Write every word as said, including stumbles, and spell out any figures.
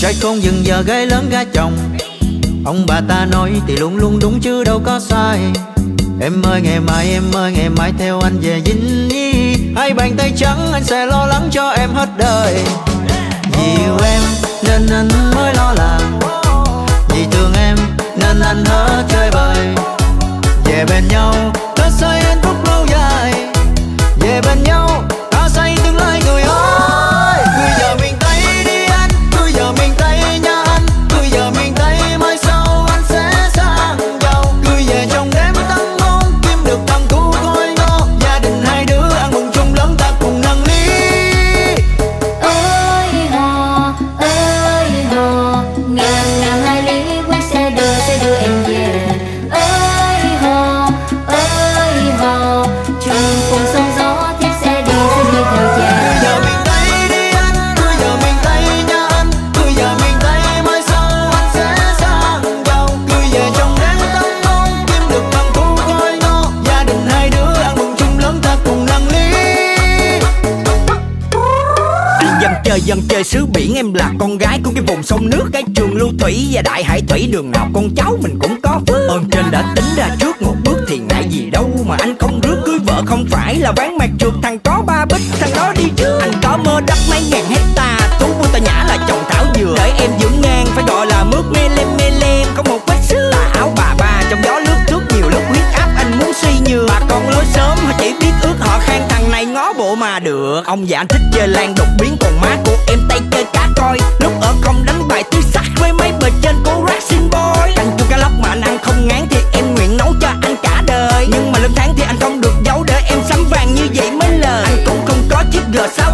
Trai không dừng giờ gái lớn gái chồng, ông bà ta nói thì luôn luôn đúng chứ đâu có sai. Em ơi ngày mai, em ơi ngày mai theo anh về Vinh Nhi. Hai bàn tay trắng anh sẽ lo lắng cho em hết đời. Vì yêu em nên anh mới lo làm, vì thương em nên anh hứa chơi bời. Về bên nhau ta xây hạnh phúc lâu dài, về bên nhau ta xây tương lai người ơi. Cười giờ miền Tây đi anh, cười giờ miền Tây nha anh, cười giờ miền Tây mai sau anh sẽ sang giàu. Cười về trong đêm tăng ngon kiếm được thằng cu thôi ngon, gia đình hai đứa ăn mừng chung lớn ta cùng nâng ly. Ơi hò ơi hò, ngàn ngàn hai lý quyết sẽ đưa sẽ đưa em về. Ơi hò ơi hò, chung cùng sóng gió tiếp sẽ đi sẽ đi theo cha. Cười giờ miền Tây đi anh, cười giờ miền Tây nha anh, cười giờ miền Tây mai sau anh sẽ sang giàu. Cười về trong đêm tăng ngon kiếm được thằng cu coi ngon, gia đình hai đứa ăn mừng chung lớn ta cùng nâng ly. Anh dân chơi dân chơi xứ biển, em là con gái của cái vùng sông nước, cái trường lưu thủy và đại hải thủy, đường nào con cháu mình cũng có phước. Ơn trên đã tính ra trước một bước thì ngại gì đâu mà anh không rước. Cưới vợ không phải là ván mặt trượt, thằng có ba bích thằng đó đi trước. Anh có mơ đất mấy ngàn hecta, thú vui ta nhã là trồng thảo dừa. Để em dưỡng ngang phải gọi là mướt mê lem mê lem, không một vết xước. Tà áo bà ba trong gió lướt thước nhiều lúc huyết áp anh muốn suy nhược. Bà con lối sớm họ chỉ biết ước họ khang thằng này ngó bộ mà được. Ông già anh thích chơi lan đột biến, còn má của em tay chơi cá coi. Lúc ở không đánh bài tứ sắc với mấy bờ trên cô racing boy. Canh chua cá lóc mà anh ăn không ngán thì em nguyện nấu cho anh cả đời. Nhưng mà lương tháng thì anh không được giấu, để em sắm vàng như vậy mấy lời. Anh cũng không có chiếc G sáu